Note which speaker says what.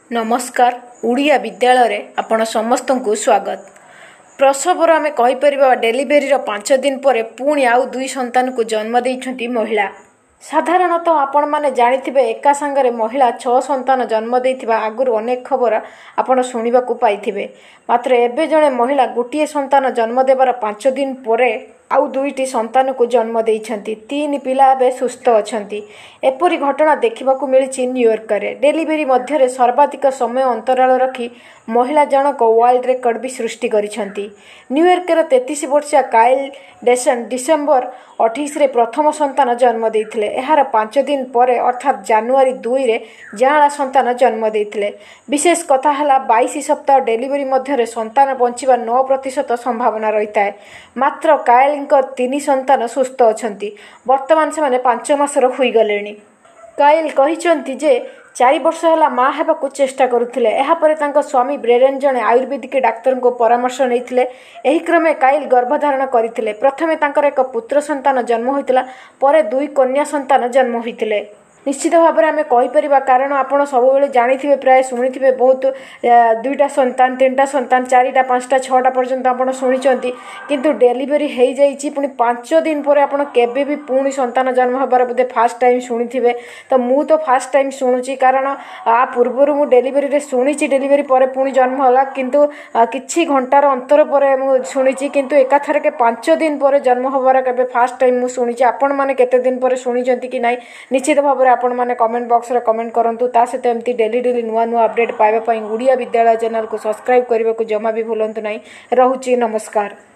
Speaker 1: नमस्कार ओडिया विद्यालय रे आपण समस्त को स्वागत। प्रसवर आम कहीपर डेलीवेरी 5 दिन पर पुणी आउ 2 संतान को जन्म देइछंती महिला। साधारणतः आपण माने जानिथिबे एका संगरे महिला 6 संतान जन्म देइथिबा आगुर अनेक खबर आपण सुनिबा को पाइथिबे। मात्र एबे जणे महिला गोटिए संतान जन्म देबार 5 दिन परे आउ 2टी संतान को जन्म देइछंती। 3 पिला एबे सुस्थ अछंती। एपरी घटना देखिबाकू मिलिछि न्यूयॉर्क रे। डेलीवेरी मध्य सर्वाधिक समय अंतराल रखी महिला जनक वर्ल्ड रेकर्ड भी सृष्टि करिछंती। न्यूयॉर्क रे 33 वर्षीय काइल डेसन डिसेंबर 28 रे प्रथम संतान जन्म देइथिले। एहार 5 दिन परे अर्थात जनवरी 2 रे जाँला संतान जन्म देइथिले। विशेष कथा हला 22 सप्ताह डेलीवेरी मध्य संतान बंचिबा 9% संभावना रहिताए। मात्र काइल 3 संतान सुस्थ अछंती। वर्तमान से 5 मासर होई गलेनी। काइल कहिचंती जे 4 वर्ष है माँ हेबाकू चेष्टा करुथिले। एहा परे तांको स्वामी ब्रेरेन जने आयुर्वेदिक डाक्तर को परामर्श नैथिले। एही क्रमे काइल गर्भधारण करथिले। प्रथमे तांकर एक पुत्र संतान जन्म होइतिला, परे 2 कन्या संतान जन्म होइतिले। निश्चित भाव में आम कहीपर कारण आपड़ सब जानी प्राय शुणी बहुत 2टा संतान 3टा संतान 4टा 5टा 6टा पर्यंत आप शुणी किंतु डेलीवेरी हो जाइए पुणी 5 दिन पर आप भी पुणी संतान जन्म हबार बोधे फास्ट टाइम शुणी तो मु तो फास्ट टाइम शुणुची कारण आ पूर्वर मु डेलीवेरी शुणी डेलीवेरी पर पुणी जन्म है किंतु किछि घंटार अंतर पर शुणी किंतु एकाथर के 5 दिन पर जन्म हबार के फास्ट टाइम मु शुणी। आपण मैंने केते दिन पर शुणी कि नहीं निश्चित भाव में आपण माने कमेंट बॉक्स रे कमेंट करंतु। ता सहित एमती डेली नुआ अपडेट पाइबा पई ओडिया विद्यालय चैनल को सब्सक्राइब करने को जमा भी भूलंतु नहीं। रहुची नमस्कार।